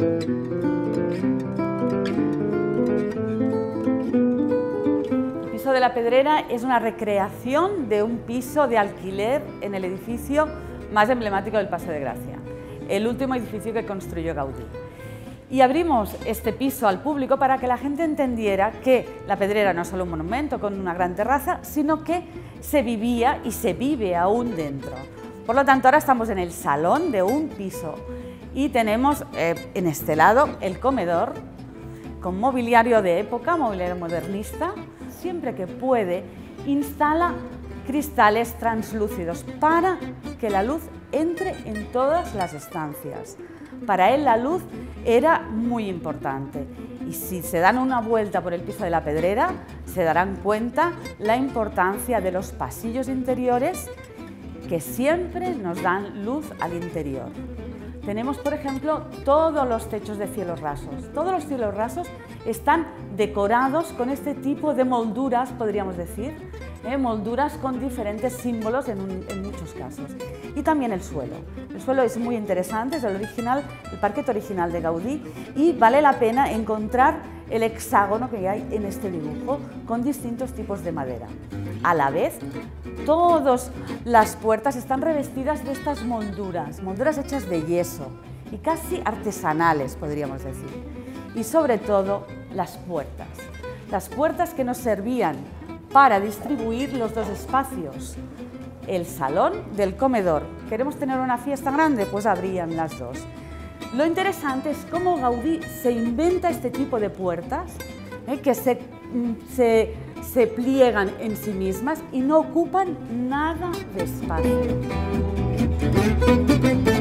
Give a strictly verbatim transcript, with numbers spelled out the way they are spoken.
El piso de la Pedrera es una recreación de un piso de alquiler en el edificio más emblemático del Paseo de Gracia, el último edificio que construyó Gaudí. Y abrimos este piso al público para que la gente entendiera que la Pedrera no es solo un monumento con una gran terraza, sino que se vivía y se vive aún dentro. Por lo tanto, ahora estamos en el salón de un piso y tenemos eh, en este lado el comedor con mobiliario de época, mobiliario modernista. Siempre que puede, instala cristales translúcidos para que la luz entre en todas las estancias. Para él la luz era muy importante y si se dan una vuelta por el piso de la Pedrera se darán cuenta la importancia de los pasillos interiores que siempre nos dan luz al interior. Tenemos, por ejemplo, todos los techos de cielos rasos. Todos los cielos rasos están decorados con este tipo de molduras, podríamos decir, ¿eh? molduras con diferentes símbolos en, un, en muchos casos. Y también el suelo. El suelo es muy interesante, es el original, el parquet original de Gaudí y vale la pena encontrar el hexágono que hay en este dibujo con distintos tipos de madera. A la vez, todas las puertas están revestidas de estas molduras, molduras hechas de yeso y casi artesanales, podríamos decir. Y sobre todo, las puertas. Las puertas que nos servían para distribuir los dos espacios, el salón del comedor. ¿Queremos tener una fiesta grande? Pues abrían las dos. Lo interesante es cómo Gaudí se inventa este tipo de puertas ¿eh? que se, se, se pliegan en sí mismas y no ocupan nada de espacio.